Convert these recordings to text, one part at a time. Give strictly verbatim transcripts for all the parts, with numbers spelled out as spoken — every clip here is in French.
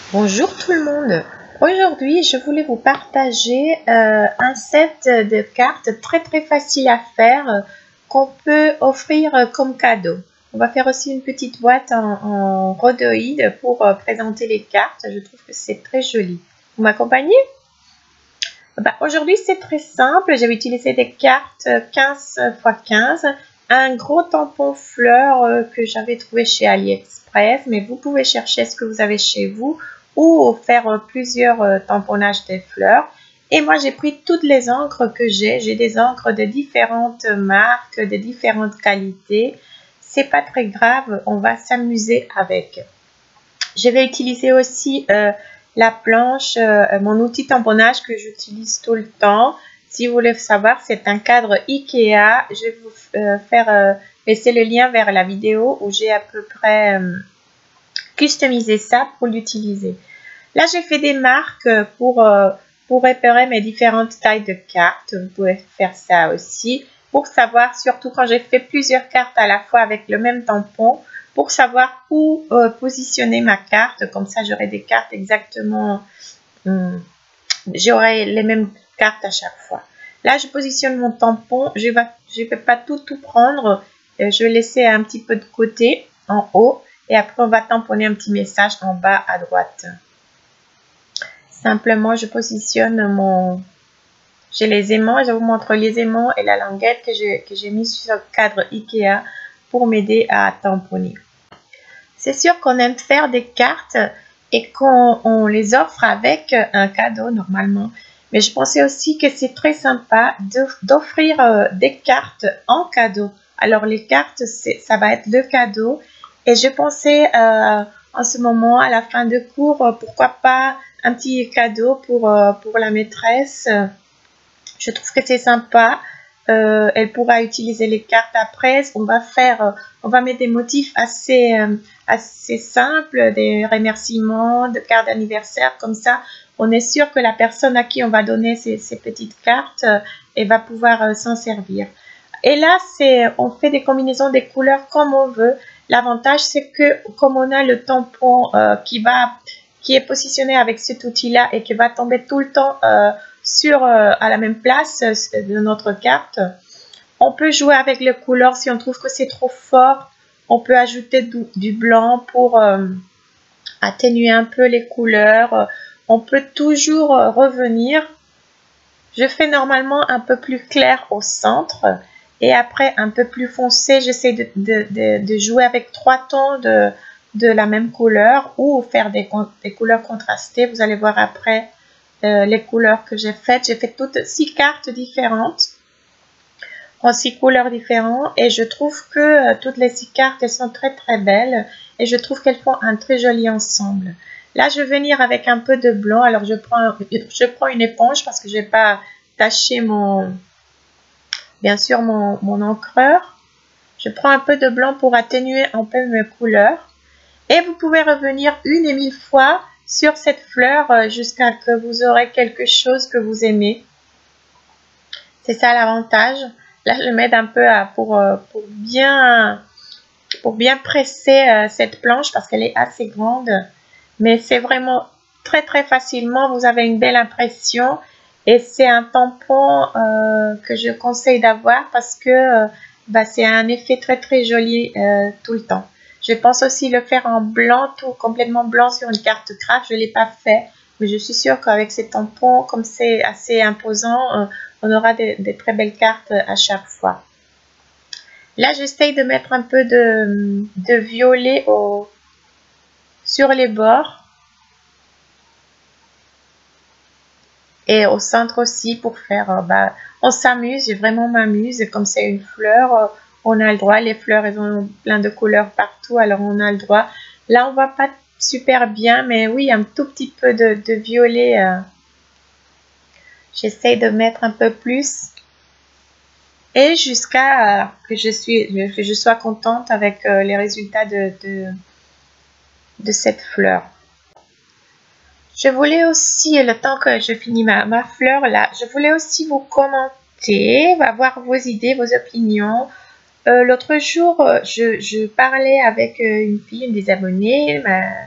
Bonjour tout le monde. Aujourd'hui, je voulais vous partager euh, un set de cartes très très facile à faire euh, qu'on peut offrir euh, comme cadeau. On va faire aussi une petite boîte en, en rhodoïde pour euh, présenter les cartes. Je trouve que c'est très joli. Vous m'accompagnez? Bah, aujourd'hui, c'est très simple. Je vais utiliser des cartes quinze par quinze. Un gros tampon fleur euh, que j'avais trouvé chez AliExpress, mais vous pouvez chercher ce que vous avez chez vous ou faire euh, plusieurs euh, tamponnages des fleurs. Et moi, j'ai pris toutes les encres que j'ai. J'ai des encres de différentes marques, de différentes qualités. C'est pas très grave, on va s'amuser avec. Je vais utiliser aussi euh, la planche, euh, mon outil tamponnage que j'utilise tout le temps. Si vous voulez savoir, c'est un cadre Ikea. Je vais vous euh, faire euh, laisser le lien vers la vidéo où j'ai à peu près euh, customisé ça pour l'utiliser. Là, j'ai fait des marques pour, euh, pour repérer mes différentes tailles de cartes. Vous pouvez faire ça aussi pour savoir, surtout quand j'ai fait plusieurs cartes à la fois avec le même tampon, pour savoir où euh, positionner ma carte. Comme ça, j'aurai des cartes exactement... Hum, j'aurai les mêmes cartes à chaque fois. Là, je positionne mon tampon. Je ne vais, je vais pas tout, tout prendre. Euh, je vais laisser un petit peu de côté, en haut. Et après, on va tamponner un petit message en bas à droite. Simplement, je positionne mon... J'ai les aimants. Je vous montre les aimants et la languette que j'ai que j'ai mis sur le cadre Ikea pour m'aider à tamponner. C'est sûr qu'on aime faire des cartes et qu'on les offre avec un cadeau normalement. Mais je pensais aussi que c'est très sympa d'offrir euh, des cartes en cadeau. Alors les cartes, ça va être le cadeau. Et je pensais euh, en ce moment, à la fin de cours, euh, pourquoi pas un petit cadeau pour, euh, pour la maîtresse. Je trouve que c'est sympa. Euh, elle pourra utiliser les cartes après. On va faire, euh, on va mettre des motifs assez, euh, assez simples, des remerciements, de cartes d'anniversaire, comme ça. On est sûr que la personne à qui on va donner ces, ces petites cartes, euh, elle va pouvoir euh, s'en servir. Et là, c'est, on fait des combinaisons des couleurs comme on veut. L'avantage, c'est que comme on a le tampon euh, qui va, qui est positionné avec cet outil-là et qui va tomber tout le temps euh, sur euh, à la même place euh, de notre carte, on peut jouer avec les couleurs. Si on trouve que c'est trop fort, on peut ajouter du, du blanc pour euh, atténuer un peu les couleurs. On peut toujours euh, revenir. Je fais normalement un peu plus clair au centre et après un peu plus foncé. J'essaie de, de, de, de jouer avec trois tons de, de la même couleur ou faire des, des couleurs contrastées. Vous allez voir après euh, les couleurs que j'ai faites. J'ai fait toutes six cartes différentes en six couleurs différentes et je trouve que euh, toutes les six cartes elles sont très très belles et je trouve qu'elles font un très joli ensemble. Là, je vais venir avec un peu de blanc. Alors, je prends, je prends une éponge parce que je n'ai pas taché mon, bien sûr, mon, mon encreur. Je prends un peu de blanc pour atténuer un peu mes couleurs. Et vous pouvez revenir une et mille fois sur cette fleur jusqu'à ce que vous aurez quelque chose que vous aimez. C'est ça l'avantage. Là, je m'aide un peu à, pour, pour, bien, pour bien presser cette planche parce qu'elle est assez grande. Mais c'est vraiment très très facilement, vous avez une belle impression et c'est un tampon euh, que je conseille d'avoir parce que euh, bah, c'est un effet très très joli euh, tout le temps. Je pense aussi le faire en blanc, tout complètement blanc sur une carte craft, je ne l'ai pas fait, mais je suis sûre qu'avec ces tampons, comme c'est assez imposant, euh, on aura des, des très belles cartes à chaque fois. Là, j'essaye de mettre un peu de, de violet au sur les bords et au centre aussi pour faire, euh, bah, on s'amuse, je vraiment m'amuse, comme c'est une fleur, euh, on a le droit, les fleurs elles ont plein de couleurs partout, alors on a le droit. Là on voit pas super bien, mais oui, un tout petit peu de, de violet, euh, j'essaie de mettre un peu plus et jusqu'à euh, que je suis, que je sois contente avec euh, les résultats de, de, de cette fleur. Je voulais aussi, le temps que je finis ma, ma fleur là, je voulais aussi vous commenter, avoir vos idées, vos opinions. Euh, L'autre jour, je, je parlais avec une fille, une des abonnées, ma,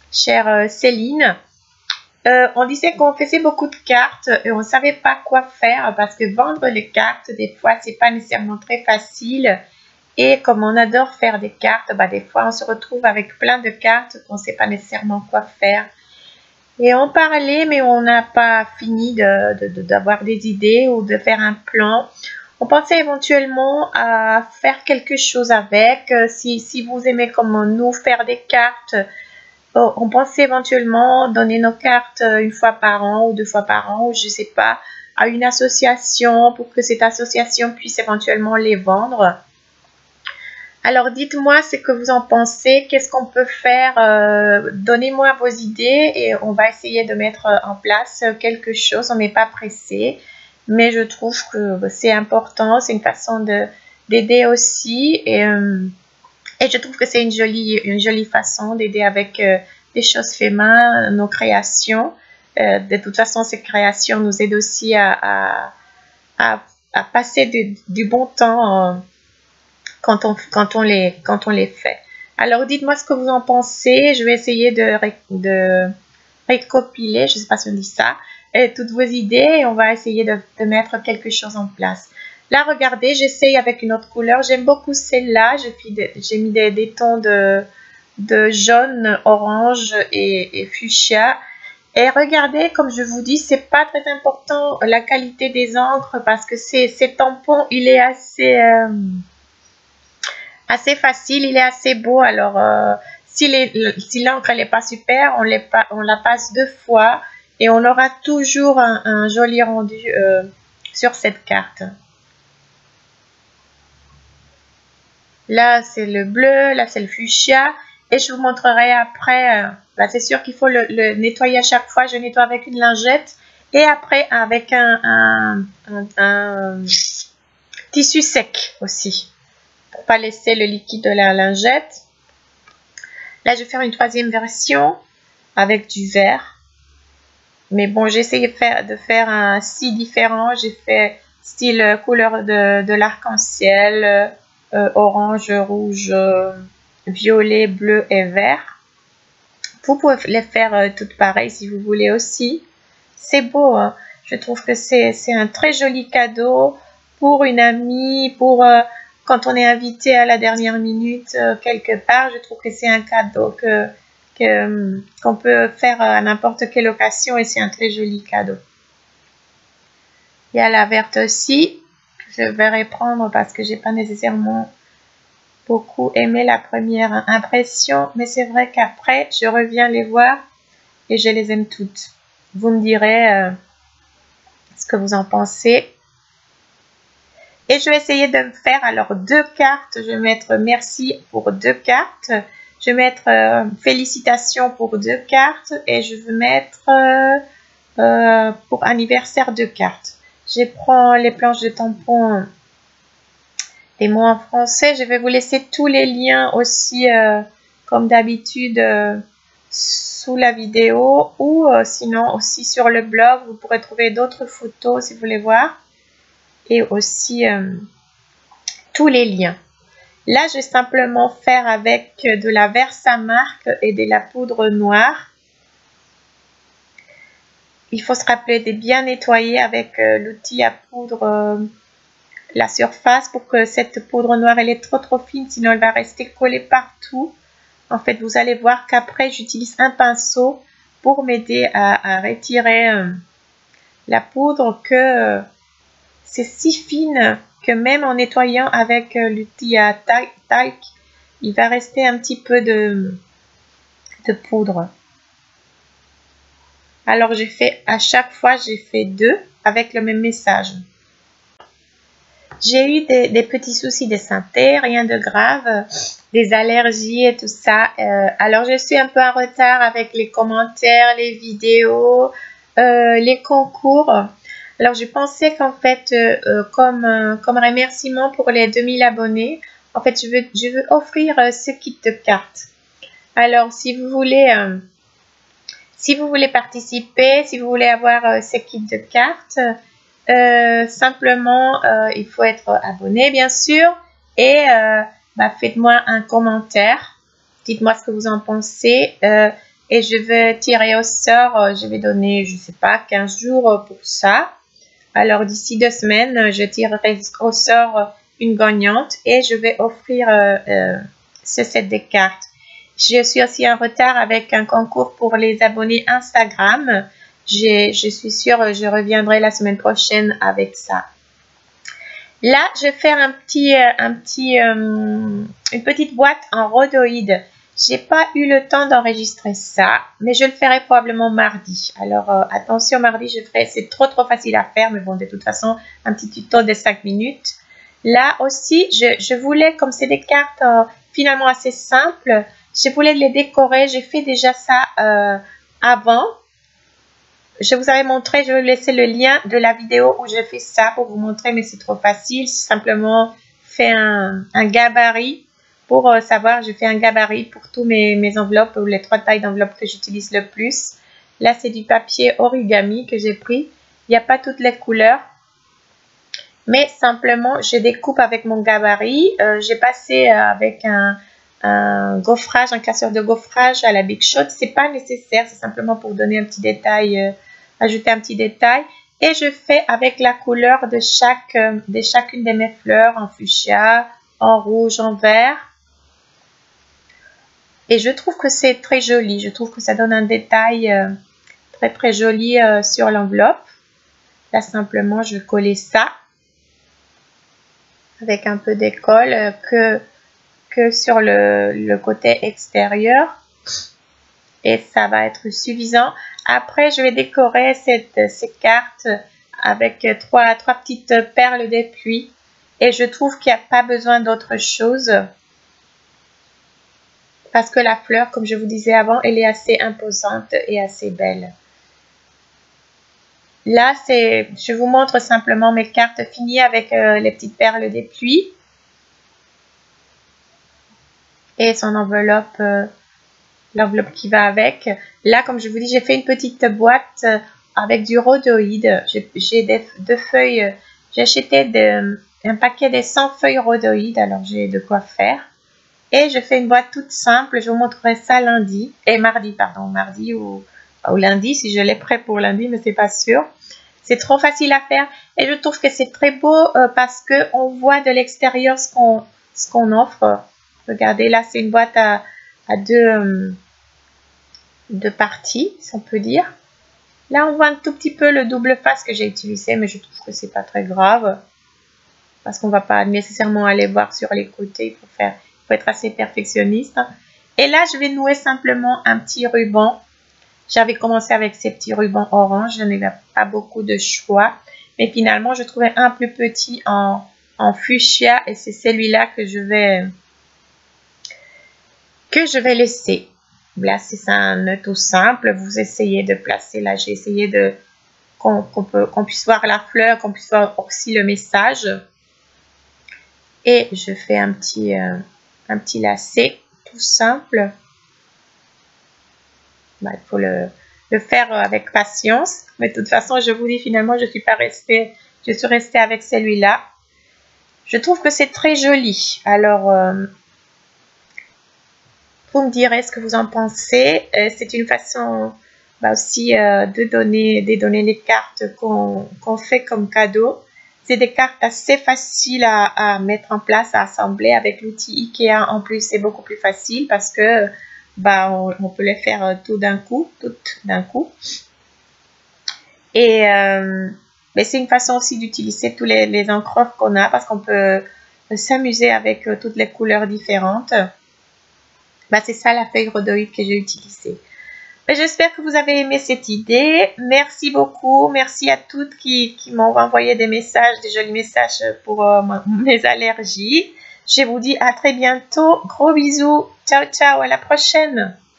chère euh, Céline. Euh, on disait qu'on faisait beaucoup de cartes et on ne savait pas quoi faire parce que vendre les cartes, des fois, c'est pas nécessairement très facile. Et comme on adore faire des cartes, bah, des fois, on se retrouve avec plein de cartes qu'on ne sait pas nécessairement quoi faire. Et on parlait, mais on n'a pas fini de, de, de, d'avoir des idées ou de faire un plan. On pensait éventuellement à faire quelque chose avec. Si, si vous aimez comme nous faire des cartes, on pensait éventuellement donner nos cartes une fois par an ou deux fois par an, ou je ne sais pas, à une association pour que cette association puisse éventuellement les vendre. Alors dites-moi ce que vous en pensez, qu'est-ce qu'on peut faire, euh, donnez-moi vos idées et on va essayer de mettre en place quelque chose. On n'est pas pressé, mais je trouve que c'est important, c'est une façon de d'aider aussi et, euh, et je trouve que c'est une jolie, une jolie façon d'aider avec euh, des choses faites main, nos créations. Euh, de toute façon, ces créations nous aident aussi à, à, à, à passer du, du bon temps euh, Quand on, quand, on les, quand on les fait. Alors, dites-moi ce que vous en pensez. Je vais essayer de, de récopiler, je ne sais pas si on dit ça, et toutes vos idées et on va essayer de, de mettre quelque chose en place. Là, regardez, j'essaye avec une autre couleur. J'aime beaucoup celle-là. J'ai mis des, des tons de, de jaune, orange et, et fuchsia. Et regardez, comme je vous dis, c'est pas très important la qualité des encres parce que ces tampons, il est assez... Euh, assez facile, il est assez beau. Alors, euh, si l'encre si n'est pas super, on, les, on la passe deux fois et on aura toujours un, un joli rendu euh, sur cette carte. Là, c'est le bleu, là, c'est le fuchsia. Et je vous montrerai après. Euh, là, c'est sûr qu'il faut le, le nettoyer à chaque fois. Je nettoie avec une lingette et après avec un, un, un, un tissu sec aussi. Pour pas laisser le liquide de la lingette. Là, je vais faire une troisième version avec du vert. Mais bon, j'ai essayé de faire, de faire un style différent. J'ai fait style couleur de, de l'arc-en-ciel, euh, orange, rouge, euh, violet, bleu et vert. Vous pouvez les faire euh, toutes pareilles si vous voulez aussi. C'est beau, hein? Je trouve que c'est un très joli cadeau pour une amie, pour... Euh, quand on est invité à la dernière minute euh, quelque part, je trouve que c'est un cadeau que qu'on qu'on peut faire à n'importe quelle occasion et c'est un très joli cadeau. Il y a la verte aussi. Je vais reprendre parce que j'ai pas nécessairement beaucoup aimé la première impression, mais c'est vrai qu'après, je reviens les voir et je les aime toutes. Vous me direz euh, ce que vous en pensez. Et je vais essayer de me faire alors deux cartes. Je vais mettre merci pour deux cartes. Je vais mettre euh, félicitations pour deux cartes. Et je vais mettre euh, euh, pour anniversaire deux cartes. Je prends les planches de tampons des mots en français. Je vais vous laisser tous les liens aussi euh, comme d'habitude euh, sous la vidéo. Ou euh, sinon aussi sur le blog. Vous pourrez trouver d'autres photos si vous voulez voir. Et aussi euh, tous les liens. Là, je vais simplement faire avec de la Versamark et de la poudre noire. Il faut se rappeler de bien nettoyer avec euh, l'outil à poudre euh, la surface pour que cette poudre noire elle est trop trop fine, sinon elle va rester collée partout. En fait, vous allez voir qu'après, j'utilise un pinceau pour m'aider à, à retirer euh, la poudre que... Euh, c'est si fine que même en nettoyant avec l'outil à talc, il va rester un petit peu de, de poudre. Alors, j'ai fait à chaque fois, j'ai fait deux avec le même message. J'ai eu des, des petits soucis de santé, rien de grave, des allergies et tout ça. Euh, alors, je suis un peu en retard avec les commentaires, les vidéos, euh, les concours. Alors, je pensais qu'en fait, euh, comme, euh, comme remerciement pour les deux mille abonnés, en fait, je veux, je veux offrir euh, ce kit de cartes. Alors, si vous voulez, euh, si vous voulez participer, si vous voulez avoir euh, ce kit de cartes, euh, simplement, euh, il faut être abonné, bien sûr. Et euh, bah, faites-moi un commentaire. Dites-moi ce que vous en pensez. Euh, et je vais tirer au sort. Je vais donner, je sais pas, quinze jours pour ça. Alors d'ici deux semaines, je tirerai au sort une gagnante et je vais offrir euh, euh, ce set de cartes. Je suis aussi en retard avec un concours pour les abonnés Instagram. Je, je suis sûre, je reviendrai la semaine prochaine avec ça. Là, je vais faire un petit, un petit, euh, une petite boîte en rhodoïde. J'ai pas eu le temps d'enregistrer ça, mais je le ferai probablement mardi. Alors, euh, attention, mardi, je ferai, c'est trop trop facile à faire, mais bon, de toute façon, un petit tuto de cinq minutes. Là aussi, je, je voulais, comme c'est des cartes euh, finalement assez simples, je voulais les décorer. J'ai fait déjà ça euh, avant. Je vous avais montré, je vais vous laisser le lien de la vidéo où je fais ça pour vous montrer, mais c'est trop facile. C'est simplement fait un, un gabarit. Pour euh, savoir, je fais un gabarit pour tous mes, mes enveloppes ou les trois tailles d'enveloppes que j'utilise le plus. Là, c'est du papier origami que j'ai pris. Il n'y a pas toutes les couleurs. Mais simplement, je découpe avec mon gabarit. Euh, j'ai passé euh, avec un, un gaufrage, un casseur de gaufrage à la Big Shot. C'est pas nécessaire, c'est simplement pour donner un petit détail, euh, ajouter un petit détail. Et je fais avec la couleur de, chaque, euh, de chacune de mes fleurs, en fuchsia, en rouge, en vert. Et je trouve que c'est très joli. Je trouve que ça donne un détail euh, très très joli euh, sur l'enveloppe. Là, simplement, je vais coller ça avec un peu d'école euh, que, que sur le, le côté extérieur. Et ça va être suffisant. Après, je vais décorer cette, ces cartes avec trois, trois petites perles de pluie. Et je trouve qu'il n'y a pas besoin d'autre chose. Parce que la fleur, comme je vous disais avant, elle est assez imposante et assez belle. Là, c'est, je vous montre simplement mes cartes finies avec euh, les petites perles des pluies. Et son enveloppe, euh, l'enveloppe qui va avec. Là, comme je vous dis, j'ai fait une petite boîte euh, avec du rhodoïde. J'ai des, deux feuilles, j'ai acheté de, un paquet de cent feuilles rhodoïdes, alors j'ai de quoi faire. Et je fais une boîte toute simple, je vous montrerai ça lundi, et mardi, pardon, mardi ou, ou lundi, si je l'ai prêt pour lundi, mais c'est pas sûr. C'est trop facile à faire, et je trouve que c'est très beau euh, parce qu'on voit de l'extérieur ce qu'on ce qu'on offre. Regardez, là, c'est une boîte à, à deux, euh, deux parties, si on peut dire. Là, on voit un tout petit peu le double face que j'ai utilisé, mais je trouve que c'est pas très grave, parce qu'on va pas nécessairement aller voir sur les côtés, il faut faire... être assez perfectionniste. Et là, je vais nouer simplement un petit ruban. J'avais commencé avec ces petits rubans orange. Je n'avais pas beaucoup de choix. Mais finalement, je trouvais un plus petit en, en fuchsia. Et c'est celui-là que je vais que je vais laisser. Là, c'est un nœud tout simple. Vous essayez de placer là. J'ai essayé de qu'on qu'on peut, qu'on puisse voir la fleur, qu'on puisse voir aussi le message. Et je fais un petit... Euh, un petit lacet tout simple. Bah, il faut le, le faire avec patience. Mais de toute façon, je vous dis, finalement, je suis pas restée, je suis restée avec celui-là. Je trouve que c'est très joli. Alors, euh, vous me direz ce que vous en pensez. Euh, c'est une façon bah, aussi euh, de donner, de donner les cartes qu'on qu'on fait comme cadeau. C'est des cartes assez faciles à, à mettre en place, à assembler avec l'outil Ikea. En plus, c'est beaucoup plus facile parce que bah, on, on peut les faire tout d'un coup, toutes d'un coup. Et euh, mais c'est une façon aussi d'utiliser tous les, les encreurs qu'on a parce qu'on peut s'amuser avec toutes les couleurs différentes. Bah, c'est ça la feuille rhodoïde que j'ai utilisée. J'espère que vous avez aimé cette idée. Merci beaucoup. Merci à toutes qui, qui m'ont envoyé des messages, des jolis messages pour euh, mes allergies. Je vous dis à très bientôt. Gros bisous. Ciao, ciao. À la prochaine.